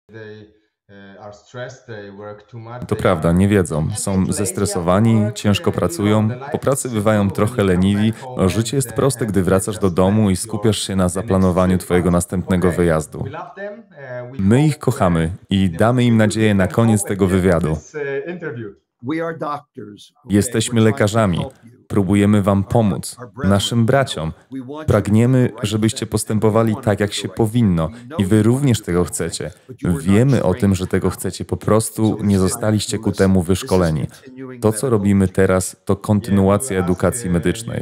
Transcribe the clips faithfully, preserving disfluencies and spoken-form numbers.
To prawda, nie wiedzą. Są zestresowani, ciężko pracują, po pracy bywają trochę leniwi. O, życie jest proste, gdy wracasz do domu i skupiasz się na zaplanowaniu twojego następnego wyjazdu. My ich kochamy i damy im nadzieję na koniec tego wywiadu. Jesteśmy lekarzami. Próbujemy wam pomóc, naszym braciom. Pragniemy, żebyście postępowali tak, jak się powinno i wy również tego chcecie. Wiemy o tym, że tego chcecie, po prostu nie zostaliście ku temu wyszkoleni. To, co robimy teraz, to kontynuacja edukacji medycznej.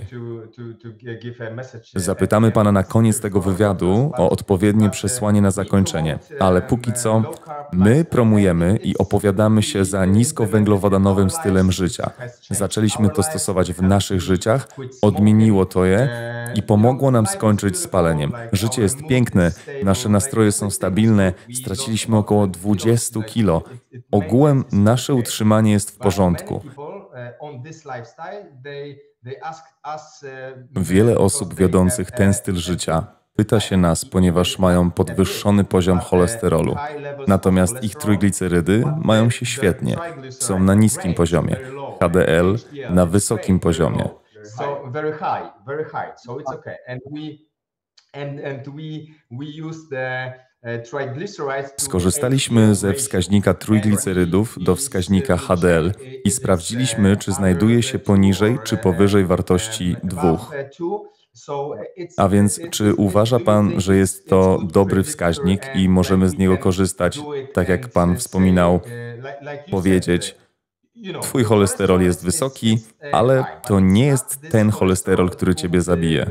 Zapytamy pana na koniec tego wywiadu o odpowiednie przesłanie na zakończenie, ale póki co my promujemy i opowiadamy się za niskowęglowodanowym stylem życia. Zaczęliśmy to stosować w naszych życiach, odmieniło to je i pomogło nam skończyć z paleniem. Życie jest piękne, nasze nastroje są stabilne, straciliśmy około dwadzieścia kilo. Ogółem nasze utrzymanie jest w porządku. Wiele osób wiodących ten styl życia pyta się nas, ponieważ mają podwyższony poziom cholesterolu. Natomiast ich trójglicerydy mają się świetnie. Są na niskim poziomie. H D L na wysokim poziomie. Skorzystaliśmy ze wskaźnika trójglicerydów do wskaźnika H D L i sprawdziliśmy, czy znajduje się poniżej czy powyżej wartości dwóch. A więc, czy uważa pan, że jest to dobry wskaźnik i możemy z niego korzystać, tak jak pan wspominał, powiedzieć, twój cholesterol jest wysoki, ale to nie jest ten cholesterol, który ciebie zabije.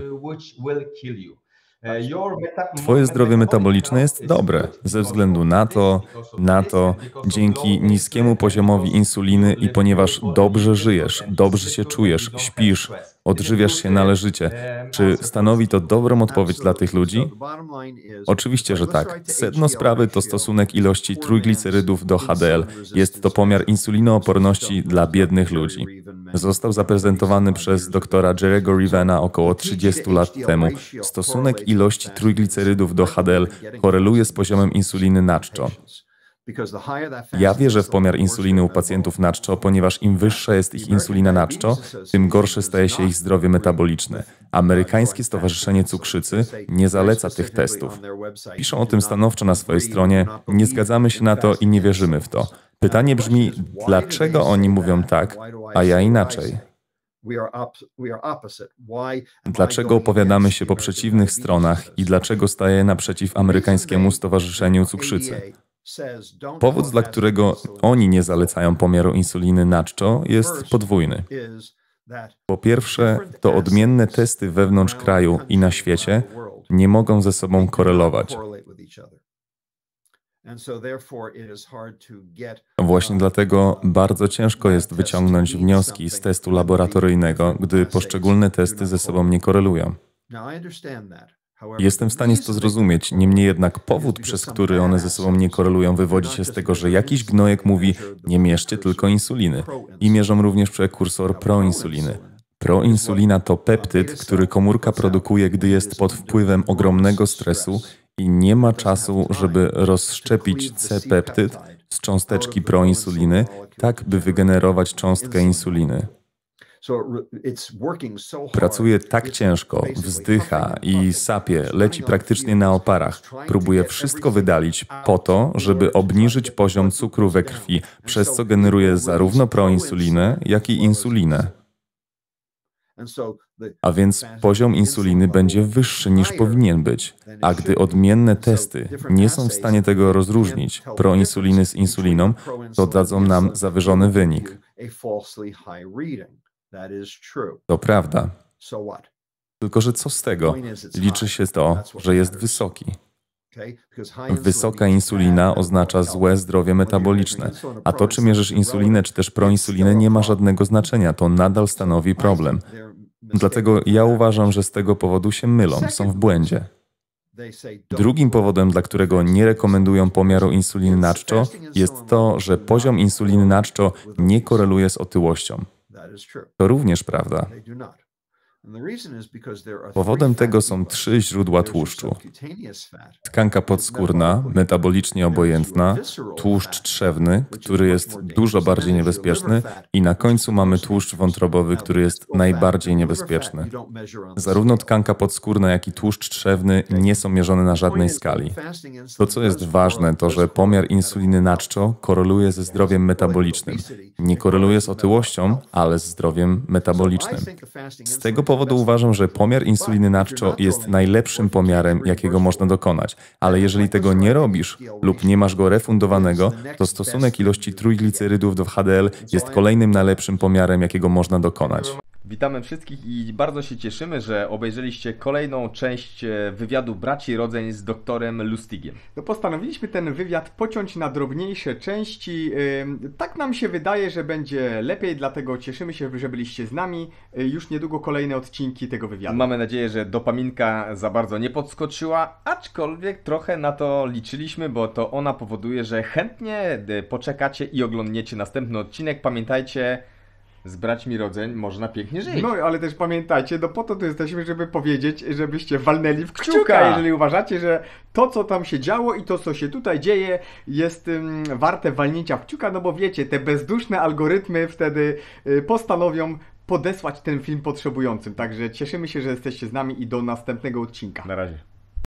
Twoje zdrowie metaboliczne jest dobre ze względu na to, na to, dzięki niskiemu poziomowi insuliny i ponieważ dobrze żyjesz, dobrze się czujesz, śpisz, odżywiasz się należycie. Czy stanowi to dobrą odpowiedź dla tych ludzi? Oczywiście, że tak. Sedno sprawy to stosunek ilości trójglicerydów do H D L. Jest to pomiar insulinooporności dla biednych ludzi. Został zaprezentowany przez doktora Jerry'ego Rivena około trzydziestu lat temu. Stosunek ilości trójglicerydów do H D L koreluje z poziomem insuliny na czczo. Ja wierzę w pomiar insuliny u pacjentów na czczo, ponieważ im wyższa jest ich insulina na czczo, tym gorsze staje się ich zdrowie metaboliczne. Amerykańskie Stowarzyszenie Cukrzycy nie zaleca tych testów. Piszą o tym stanowczo na swojej stronie, nie zgadzamy się na to i nie wierzymy w to. Pytanie brzmi, dlaczego oni mówią tak, a ja inaczej? Dlaczego opowiadamy się po przeciwnych stronach i dlaczego staję naprzeciw Amerykańskiemu Stowarzyszeniu Cukrzycy? Powód, dla którego oni nie zalecają pomiaru insuliny na czczo, jest podwójny. Po pierwsze, to odmienne testy wewnątrz kraju i na świecie nie mogą ze sobą korelować. Właśnie dlatego bardzo ciężko jest wyciągnąć wnioski z testu laboratoryjnego, gdy poszczególne testy ze sobą nie korelują. Jestem w stanie to zrozumieć, niemniej jednak powód, przez który one ze sobą nie korelują, wywodzi się z tego, że jakiś gnojek mówi, nie mierzcie tylko insuliny i mierzą również prekursor proinsuliny. Proinsulina to peptyd, który komórka produkuje, gdy jest pod wpływem ogromnego stresu i nie ma czasu, żeby rozszczepić C-peptyd z cząsteczki proinsuliny, tak by wygenerować cząstkę insuliny. Pracuje tak ciężko, wzdycha i sapie, leci praktycznie na oparach. Próbuje wszystko wydalić po to, żeby obniżyć poziom cukru we krwi, przez co generuje zarówno proinsulinę, jak i insulinę. A więc poziom insuliny będzie wyższy niż powinien być. A gdy odmienne testy nie są w stanie tego rozróżnić, proinsuliny z insuliną, to dadzą nam zawyżony wynik. To prawda. Tylko że co z tego? Liczy się to, że jest wysoki. Wysoka insulina oznacza złe zdrowie metaboliczne, a to, czy mierzysz insulinę, czy też proinsulinę, nie ma żadnego znaczenia. To nadal stanowi problem. Dlatego ja uważam, że z tego powodu się mylą, są w błędzie. Drugim powodem, dla którego nie rekomendują pomiaru insuliny na czczo, jest to, że poziom insuliny na czczo nie koreluje z otyłością. To również prawda. Powodem tego są trzy źródła tłuszczu. Tkanka podskórna, metabolicznie obojętna, tłuszcz trzewny, który jest dużo bardziej niebezpieczny i na końcu mamy tłuszcz wątrobowy, który jest najbardziej niebezpieczny. Zarówno tkanka podskórna, jak i tłuszcz trzewny nie są mierzone na żadnej skali. To, co jest ważne, to że pomiar insuliny na czczo koreluje ze zdrowiem metabolicznym. Nie koreluje z otyłością, ale z zdrowiem metabolicznym. Z tego powodu uważam, że pomiar insuliny na czczo jest najlepszym pomiarem, jakiego można dokonać. Ale jeżeli tego nie robisz lub nie masz go refundowanego, to stosunek ilości trójglicerydów do H D L jest kolejnym najlepszym pomiarem, jakiego można dokonać. Witamy wszystkich i bardzo się cieszymy, że obejrzeliście kolejną część wywiadu Braci Rodzeń z doktorem Lustigiem. No postanowiliśmy ten wywiad pociąć na drobniejsze części. Tak nam się wydaje, że będzie lepiej, dlatego cieszymy się, że byliście z nami. Już niedługo kolejne odcinki tego wywiadu. Mamy nadzieję, że dopaminka za bardzo nie podskoczyła, aczkolwiek trochę na to liczyliśmy, bo to ona powoduje, że chętnie poczekacie i oglądniecie następny odcinek. Pamiętajcie, z braćmi rodzeń można pięknie żyć. No, ale też pamiętajcie, no po to tu jesteśmy, żeby powiedzieć, żebyście walnęli w kciuka, Kciuka. jeżeli uważacie, że to, co tam się działo i to, co się tutaj dzieje, jest um, warte walnięcia w kciuka, no bo wiecie, te bezduszne algorytmy wtedy y, postanowią podesłać ten film potrzebującym. Także cieszymy się, że jesteście z nami i do następnego odcinka. Na razie.